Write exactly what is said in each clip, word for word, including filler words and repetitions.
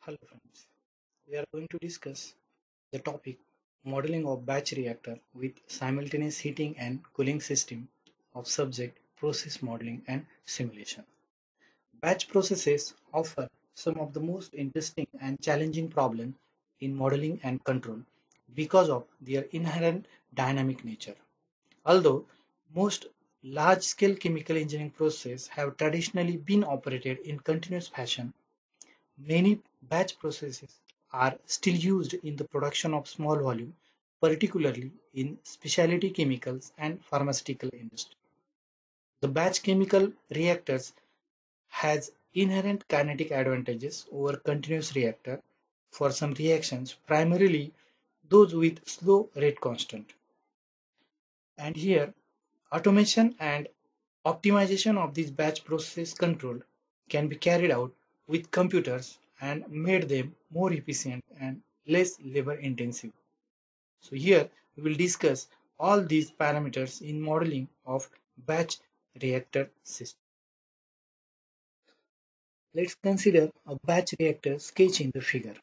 Hello friends, we are going to discuss the topic modeling of batch reactor with simultaneous heating and cooling system of subject process modeling and simulation. Batch processes offer some of the most interesting and challenging problems in modeling and control because of their inherent dynamic nature. Although most large-scale chemical engineering processes have traditionally been operated in continuous fashion, many batch processes are still used in the production of small volume, particularly in specialty chemicals and pharmaceutical industry. The batch chemical reactors has inherent kinetic advantages over continuous reactor for some reactions, primarily those with slow rate constant. And here, automation and optimization of this batch process control can be carried out with computers and made them more efficient and less labor intensive. So here we will discuss all these parameters in modeling of batch reactor system. Let's consider a batch reactor sketch in the figure.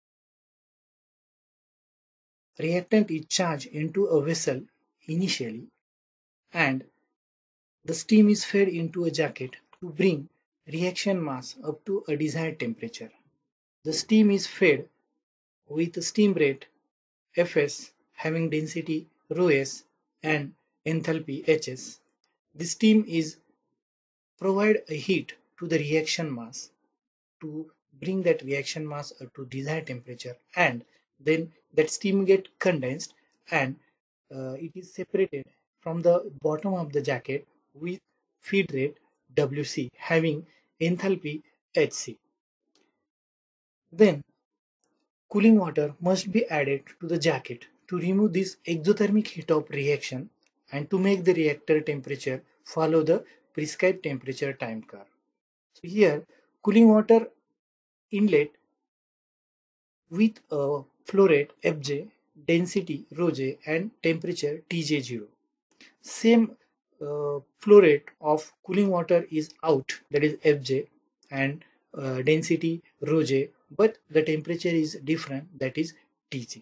Reactant is charged into a vessel initially and the steam is fed into a jacket to bring reaction mass up to a desired temperature. The steam is fed with a steam rate Fs having density ρs and enthalpy Hs. The steam is provide a heat to the reaction mass to bring that reaction mass up to desired temperature, and then that steam get condensed and uh, it is separated from the bottom of the jacket with feed rate Wc having enthalpy Hc. Then cooling water must be added to the jacket to remove this exothermic heat of reaction and to make the reactor temperature follow the prescribed temperature time curve. So here cooling water inlet with a flow rate Fj, density ρj and temperature T J zero. Same uh, flow rate of cooling water is out, that is Fj, and uh, density ρj, but the temperature is different, that is Tg.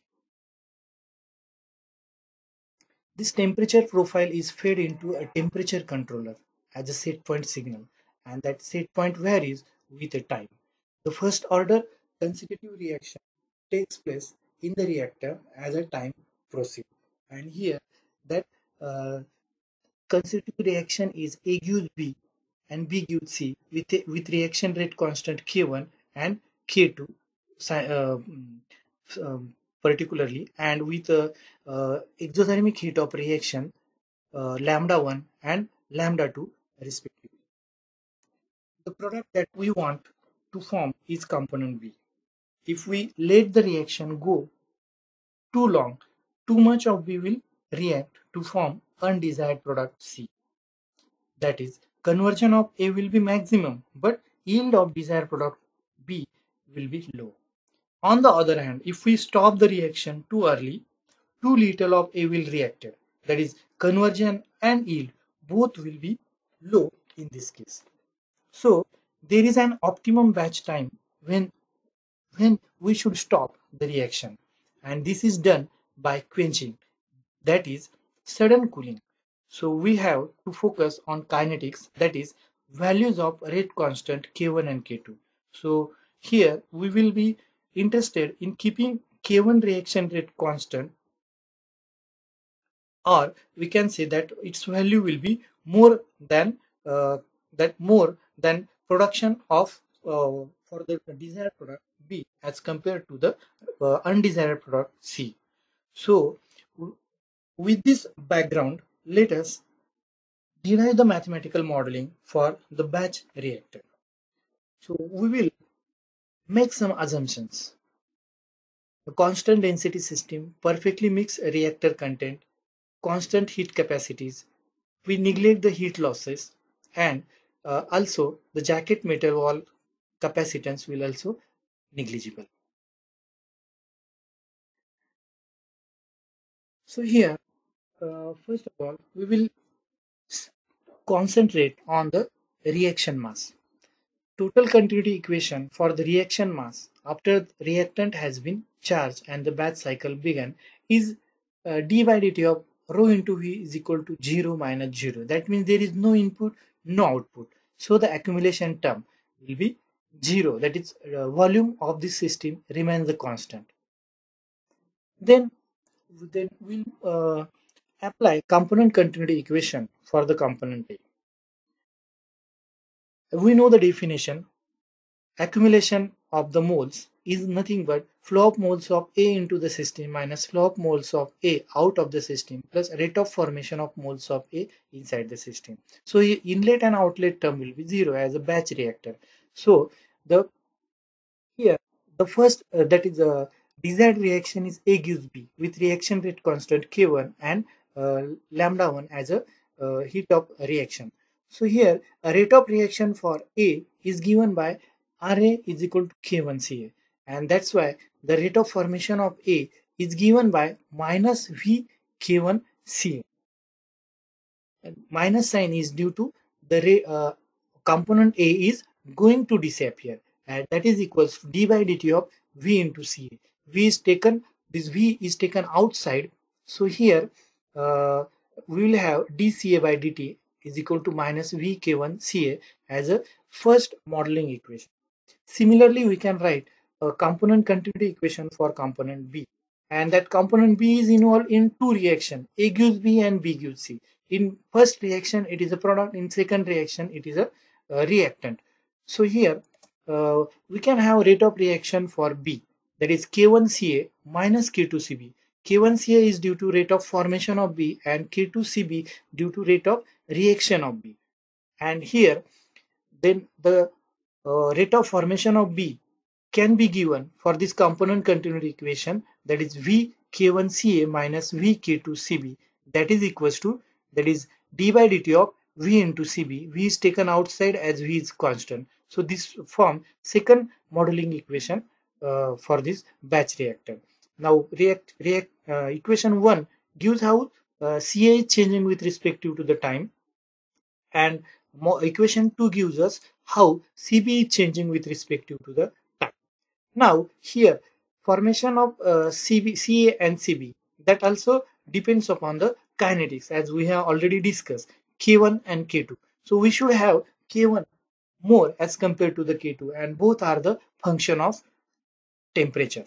This temperature profile is fed into a temperature controller as a set point signal, and that set point varies with the time. The first order consecutive reaction takes place in the reactor as a time proceeds. And here that uh, consecutive reaction is A gives B and B gives C with, a, with reaction rate constant K one and K two uh, um, particularly, and with uh, uh, exothermic heat of reaction uh, lambda one and lambda two respectively. The product that we want to form is component B. If we let the reaction go too long, too much of B will react to form undesired product C. That is, conversion of A will be maximum, but yield of desired product B will be low. On the other hand, if we stop the reaction too early, too little of A will reacted. That is, conversion and yield both will be low in this case. So there is an optimum batch time when when we should stop the reaction, and this is done by quenching, that is sudden cooling. So we have to focus on kinetics, that is values of rate constant K one and K two. So here we will be interested in keeping K one reaction rate constant, or we can say that its value will be more than uh, that more than production of uh, for the desired product B as compared to the uh, undesired product C. So with this background, let us derive the mathematical modeling for the batch reactor. So we will make some assumptions. A constant density system, perfectly mixed reactor content, constant heat capacities. We neglect the heat losses, and uh, also the jacket metal wall capacitance will also negligible. So here, uh, first of all, we will concentrate on the reaction mass. Total continuity equation for the reaction mass after reactant has been charged and the batch cycle began is uh, d by dt of rho into v is equal to zero minus zero. That means there is no input, no output. So the accumulation term will be zero. That is, uh, volume of this system remains the constant. Then, then we'll uh, apply component continuity equation for the component A. We know the definition. Accumulation of the moles is nothing but flow of moles of A into the system minus flow of moles of A out of the system plus rate of formation of moles of A inside the system. So inlet and outlet term will be zero as a batch reactor. So the here the first uh, that is a desired reaction is A gives B with reaction rate constant K one and uh, lambda one as a uh, heat of reaction. So here a rate of reaction for A is given by R A is equal to K one C A, and that's why the rate of formation of A is given by minus V K one C A. And minus sign is due to the uh, component A is going to disappear, and that is equals to d by dt of V into C A. V is taken, this V is taken outside. So here uh, we will have dCA by dt is equal to minus V K one C A as a first modeling equation. Similarly, we can write a component continuity equation for component B, and that component B is involved in two reactions, A gives B and B gives C. In first reaction, it is a product. In second reaction, it is a, a reactant. So here uh, we can have rate of reaction for B, that is K one C A minus K two C B. K one C A is due to rate of formation of B and K two C B due to rate of reaction of B. And here then the uh, rate of formation of B can be given for this component continuity equation, that is V K one C A minus V K two C B, that is equals to, that is d by dt of V into C B. V is taken outside as V is constant. So this form second modeling equation uh, for this batch reactor. Now react react uh, equation one gives how uh, C A is changing with respect to the time, and equation two gives us how C B is changing with respect to the time. Now here formation of uh, C B, C A and C B, that also depends upon the kinetics, as we have already discussed, K one and K two. So we should have K one more as compared to the K two, and both are the function of temperature.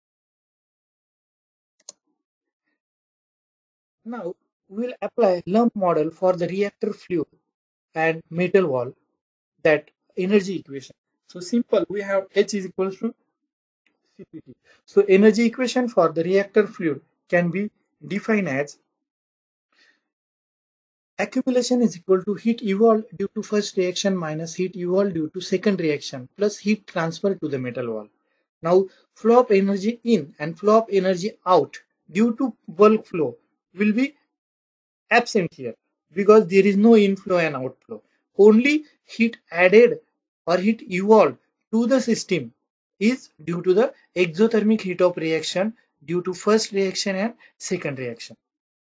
Now we'll apply lump model for the reactor fluid and metal wall, that energy equation. So simple, we have H is equals to C P T. So energy equation for the reactor fluid can be defined as accumulation is equal to heat evolved due to first reaction minus heat evolved due to second reaction plus heat transfer to the metal wall. Now flow of energy in and flow of energy out due to bulk flow will be absent here because there is no inflow and outflow. Only heat added or heat evolved to the system is due to the exothermic heat of reaction due to first reaction and second reaction.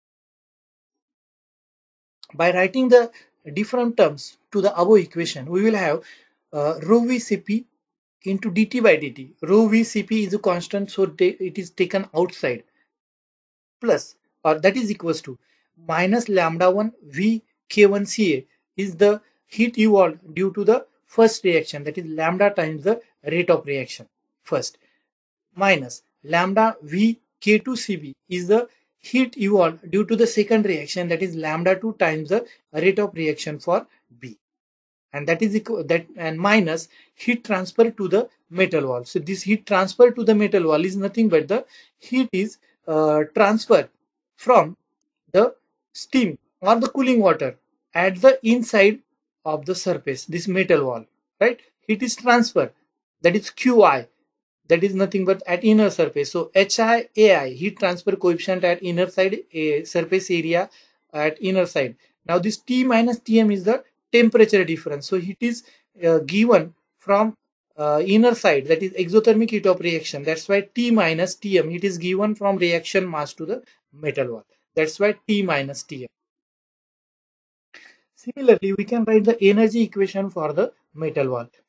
By writing the different terms to the above equation, we will have uh, rho v Cp into dt by dt. Rho v Cp is a constant, so it is taken outside, plus, or that is equals to minus lambda one V K one C A is the heat evolved due to the first reaction, that is lambda times the rate of reaction first, minus lambda V K two C B is the heat evolved due to the second reaction, that is lambda two times the rate of reaction for B, and that is equal that and minus heat transfer to the metal wall. So this heat transfer to the metal wall is nothing but the heat is uh, transferred from the steam or the cooling water at the inside of the surface, this metal wall, right? Heat is transferred, that is Q I, that is nothing but at inner surface. So H I A I, heat transfer coefficient at inner side, a surface area at inner side. Now this T minus T M is the temperature difference. So it is uh, given from uh, inner side, that is exothermic heat of reaction. That's why T minus T M, it is given from reaction mass to the metal wall. That's why T minus T M. Similarly, we can write the energy equation for the metal wall.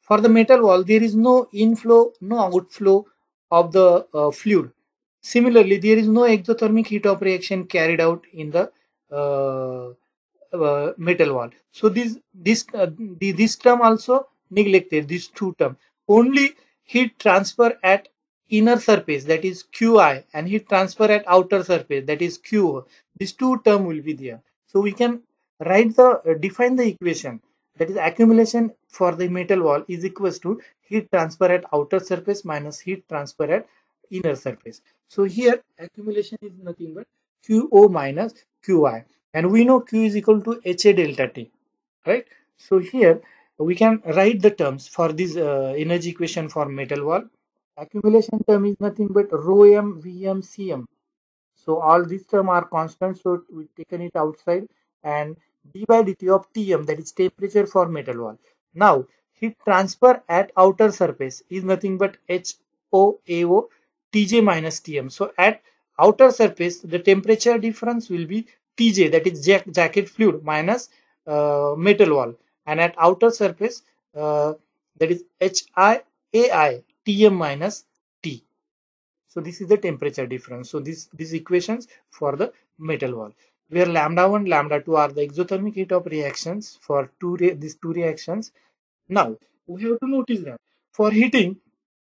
For the metal wall, there is no inflow, no outflow of the uh, fluid. Similarly, there is no exothermic heat of reaction carried out in the uh, uh, metal wall. So this this uh, the, this term also neglected. These two terms, only heat transfer at inner surface, that is Qi, and heat transfer at outer surface, that is Qo. These two term will be there. So we can write the uh, define the equation, that is accumulation for the metal wall is equals to heat transfer at outer surface minus heat transfer at inner surface. So here accumulation is nothing but Qo minus Qi, and we know Q is equal to Ha delta T, right? So here we can write the terms for this uh, energy equation for metal wall. Accumulation term is nothing but rho m Vm Cm. So all these terms are constant, so we taken it outside, and d by dt of Tm, that is temperature for metal wall. Now heat transfer at outer surface is nothing but H O A O Tj minus Tm. So at outer surface the temperature difference will be Tj, that is jack jacket fluid, minus uh, metal wall, and at outer surface uh, that is H I A I Tm minus T. So this is the temperature difference. So this these equations for the metal wall, where lambda one, lambda two are the exothermic heat of reactions for two re these two reactions. Now we have to notice that for heating,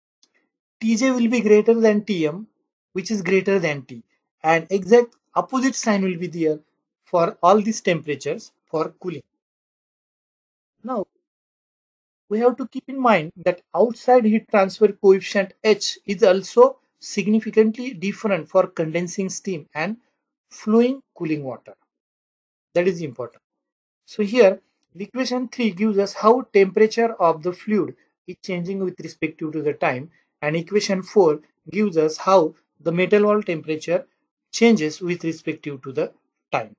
Tj will be greater than Tm, which is greater than T, and exact opposite sign will be there for all these temperatures for cooling. Now we have to keep in mind that outside heat transfer coefficient H is also significantly different for condensing steam and flowing cooling water. That is important. So here equation three gives us how temperature of the fluid is changing with respect to the time, and equation four gives us how the metal wall temperature changes with respect to the time.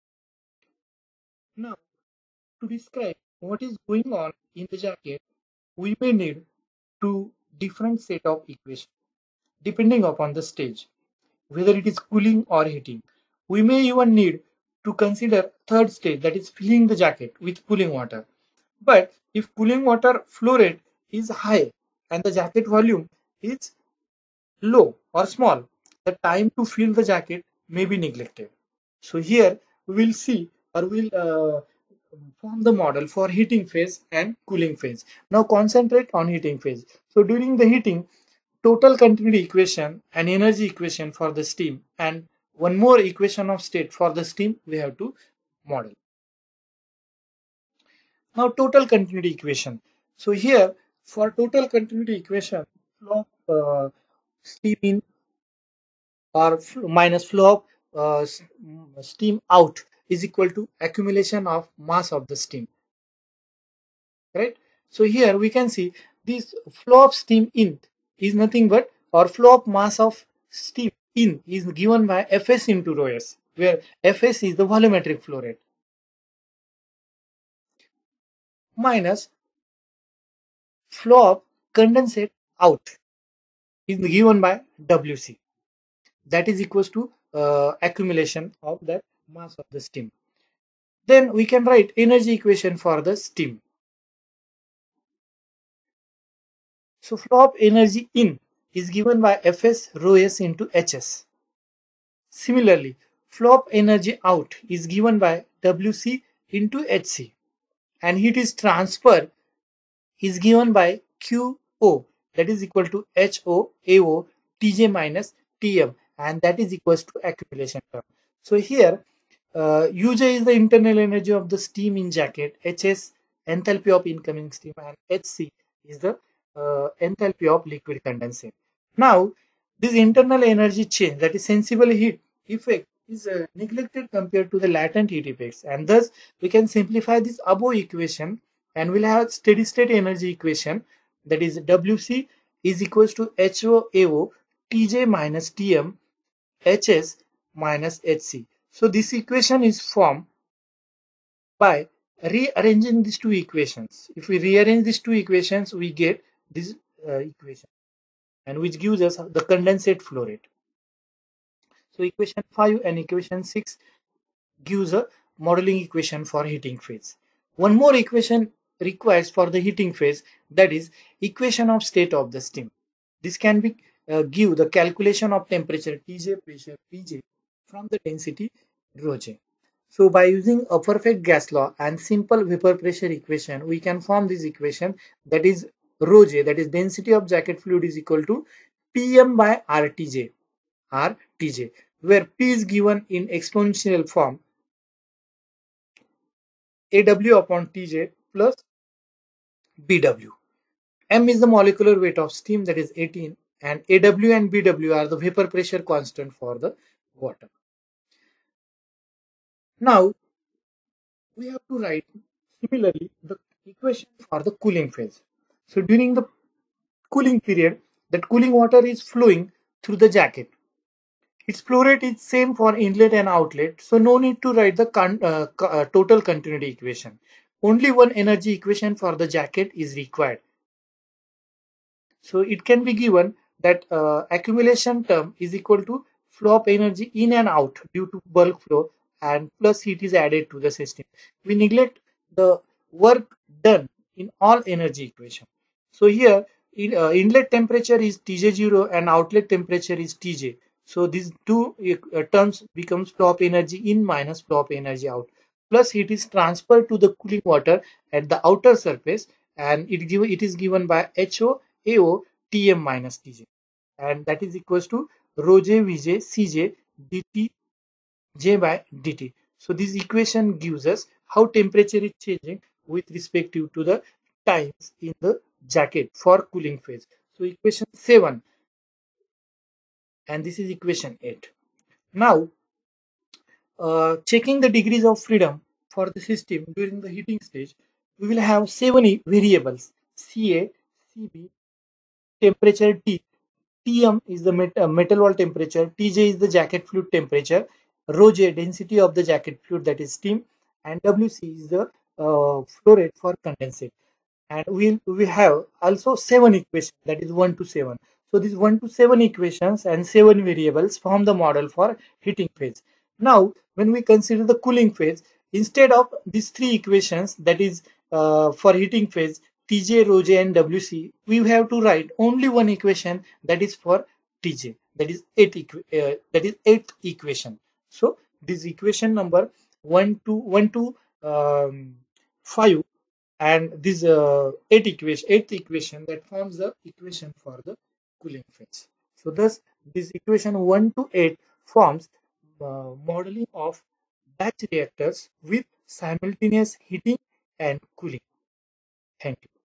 Now to describe what is going on in the jacket, we may need two different set of equations depending upon the stage, whether it is cooling or heating. We may even need to consider third stage, that is filling the jacket with cooling water. But if cooling water flow rate is high and the jacket volume is low or small, the time to fill the jacket may be neglected. So here we will see, or we'll uh, form the model for heating phase and cooling phase. Now concentrate on heating phase. So during the heating, total continuity equation and energy equation for the steam, and one more equation of state for the steam we have to model. Now total continuity equation. So here for total continuity equation, flow of uh, steam in or minus flow of uh, steam out is equal to accumulation of mass of the steam, right? So here we can see this flow of steam in is nothing but, or flow of mass of steam in is given by Fs into rho s, where Fs is the volumetric flow rate, minus flow of condensate out is given by Wc, that is equals to uh, accumulation of that mass of the steam. Then we can write energy equation for the steam. So flow of energy in is given by Fs rho s into Hs. Similarly, flow of energy out is given by Wc into Hc, and heat is transferred is given by Qo, that is equal to Ho A O Tj minus Tm, and that is equals to accumulation term. So here uh, Uj is the internal energy of the steam in jacket, Hs enthalpy of incoming steam, and Hc is the uh, enthalpy of liquid condensate. Now this internal energy change, that is sensible heat effect, is uh, neglected compared to the latent heat effects, and thus we can simplify this above equation and we'll have steady state energy equation, that is Wc is equals to Ho A O Tj minus Tm Hs minus Hc. So this equation is formed by rearranging these two equations. If we rearrange these two equations, we get this uh, equation, and which gives us the condensate flow rate. So equation five and equation six gives a modeling equation for heating phase. One more equation requires for the heating phase, that is equation of state of the steam. This can be uh, give the calculation of temperature T J, pressure P J from the density rho J. So by using a perfect gas law and simple vapor pressure equation, we can form this equation, that is rho J, that is density of jacket fluid is equal to P M by R T J, R T J, where P is given in exponential form A W upon T J plus B W. M is the molecular weight of steam, that is eighteen, and A W and B W are the vapor pressure constant for the water. Now we have to write similarly the equation for the cooling phase. So during the cooling period, that cooling water is flowing through the jacket. Its flow rate is same for inlet and outlet, so no need to write the con uh, co uh, total continuity equation. Only one energy equation for the jacket is required. So it can be given that uh, accumulation term is equal to flow of energy in and out due to bulk flow, and plus heat is added to the system. We neglect the work done in all energy equation. So here in, uh, inlet temperature is T J zero and outlet temperature is T J. So these two uh, terms becomes flow of energy in minus flow of energy out. Plus heat is transferred to the cooling water at the outer surface, and it give it is given by H O A O Tm minus Tj, and that is equals to rho J Vj Cj dt J by dt. So this equation gives us how temperature is changing with respect to the times in the jacket for cooling phase. So equation seven, and this is equation eight. Now uh, checking the degrees of freedom for the system during the heating stage, we will have seven variables: Ca, Cb, temperature T. Tm is the met, uh, metal wall temperature, Tj is the jacket fluid temperature, rho J density of the jacket fluid, that is steam, and Wc is the uh, flow rate for condensate. And we we have also seven equations, that is one to seven. So these one to seven equations and seven variables form the model for heating phase. Now when we consider the cooling phase, instead of these three equations, that is uh, for heating phase Tj, rho J and Wc, we have to write only one equation, that is for Tj, that is eight uh, that is eighth equation. So this equation number one to one to um, five, and this uh, eight equation eighth equation that forms the equation for the cooling phase. So thus this equation one to eight forms uh, modeling of batch reactors with simultaneous heating and cooling. Thank you.